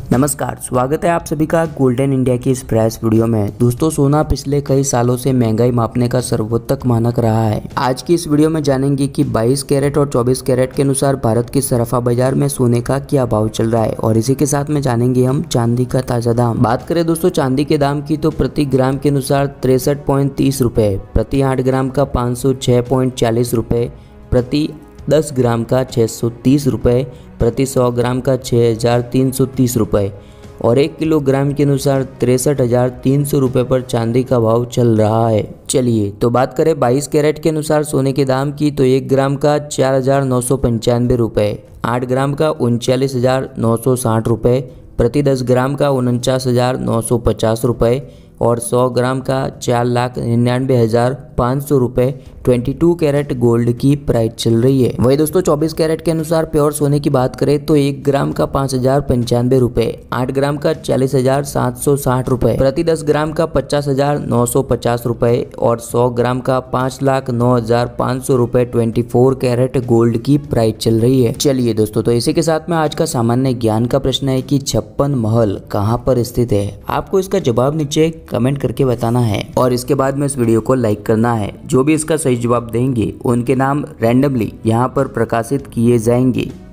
नमस्कार, स्वागत है आप सभी का गोल्डन इंडिया की इस फ्रेश वीडियो में। दोस्तों, सोना पिछले कई सालों से महंगाई मापने का सर्वोत्तम मानक रहा है। आज की इस वीडियो में जानेंगे कि 22 कैरेट और 24 कैरेट के अनुसार भारत की सराफा बाजार में सोने का क्या भाव चल रहा है और इसी के साथ में जानेंगे हम चांदी का ताजा दाम। बात करें दोस्तों चांदी के दाम की तो प्रति ग्राम के अनुसार 63.30 रुपए, प्रति 8 ग्राम का 506.40 रुपए, प्रति 10 ग्राम का 630 रुपये, प्रति 100 ग्राम का 6330 रुपये और 1 किलोग्राम के अनुसार 63,300 रुपये पर चांदी का भाव चल रहा है। चलिए तो बात करें 22 कैरेट के अनुसार सोने के दाम की तो 1 ग्राम का 4,995 रुपये, 8 ग्राम का 39,960 रुपये, प्रति 10 ग्राम का 49,950 रुपये और 100 ग्राम का 4,99,500 रुपये 22 कैरेट गोल्ड की प्राइस चल रही है। वही दोस्तों 24 कैरेट के अनुसार प्योर सोने की बात करें तो 1 ग्राम का 5,095 रुपये, 8 ग्राम का 40,760 रुपये, प्रति 10 ग्राम का 50,950 रुपये और 100 ग्राम का 5,09,500 रुपये 24 कैरेट गोल्ड की प्राइस चल रही है। चलिए दोस्तों, तो इसी के साथ में आज का सामान्य ज्ञान का प्रश्न है कि 56 महल कहाँ पर स्थित है। आपको इसका जवाब नीचे कमेंट करके बताना है और इसके बाद में इस वीडियो को लाइक करना है। जो भी इसका सही जवाब देंगे उनके नाम रैंडमली यहाँ पर प्रकाशित किए जाएंगे।